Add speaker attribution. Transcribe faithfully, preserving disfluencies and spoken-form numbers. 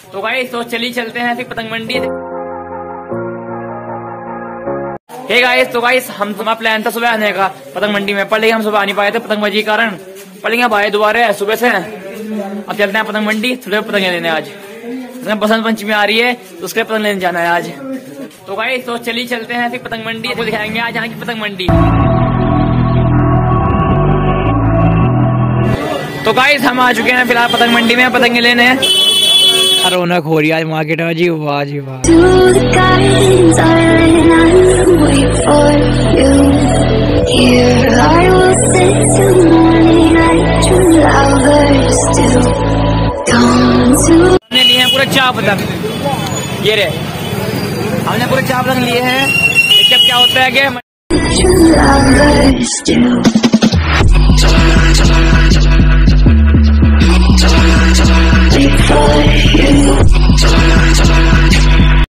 Speaker 1: तो गाइस तो चलिए चलते हैं फिर पतंग मंडी। हे गाइस तो गाइस हम तुम्हारा प्लान था सुबह आने का पतंग मंडी में, पर लेकिन हम सुबह आ नहीं पाए थे पतंगबाजी के कारण। पर लेकिन भाई दोबारा सुबह से अब चलते हैं पतंग मंडी, थोड़े पतंग लेने आज बसंत पंचमी आ रही है तो उसके पतंग लेने जाना है आज। तो गाइस तो चलिए चलते हैं फिर पतंग मंडी, तो दिखाएंगे आज यहाँ की पतंग मंडी। तो गाइस हम आ चुके हैं फिलहाल पतंग मंडी में पतंगे लेने हैं। रौनक हो रही है आज मार्केट में जी, वाह जी वाह। हमने लिए हैं पूरे चार पतंग, ये रे हमने पूरे चार पतंग लिए हैं। इसके क्या होता है कि